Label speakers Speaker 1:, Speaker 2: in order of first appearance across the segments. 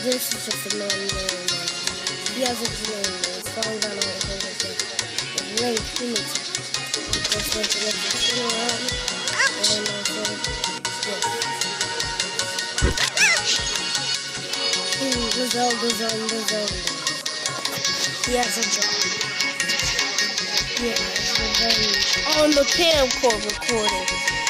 Speaker 1: this is just a man name. He has a name. It's falling down all over the place. It's late. He needs it. Just like to let you spin around. And also, yes. The Zelda. He has a job. Yeah, on the camcorder recording.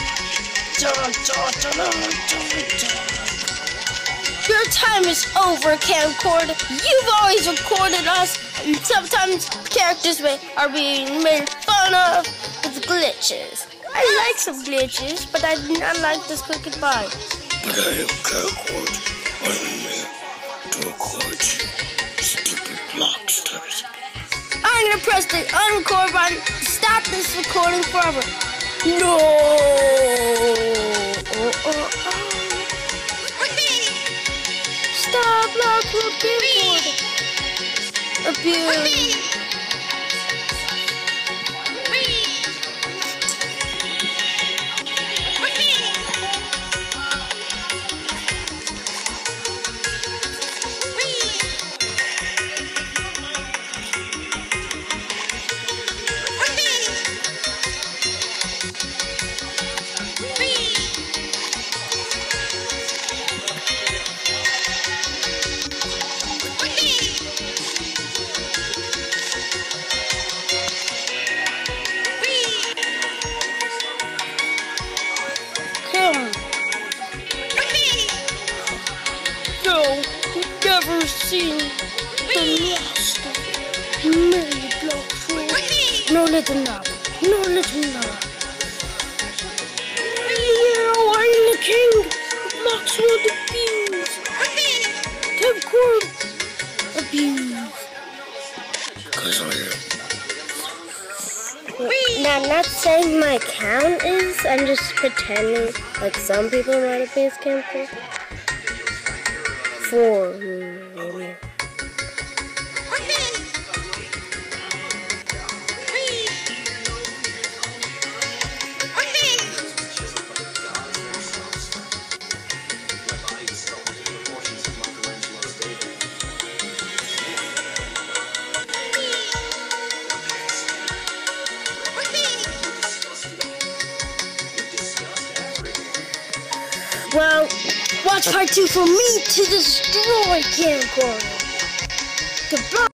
Speaker 1: Your time is over, camcorder. You've always recorded us, and sometimes characters are being made fun of with glitches. I like some glitches, but I do not like this quick goodbye.
Speaker 2: But I have camcorder only to record stupid blocksters.
Speaker 1: I'm gonna press the unrecord button to stop this recording forever. No! Stop recording. Abuse. No, you've never seen the master Mary Block Roll. No, little knob. Yeah, I'm the king of Blocks World Abuse. Camcorder Abuse.
Speaker 2: Because I am.
Speaker 1: Now, I'm not saying my account is, I'm just pretending like some people might have been camcorder. For maybe. Well, watch part 2 for me to destroy camcorder. Goodbye.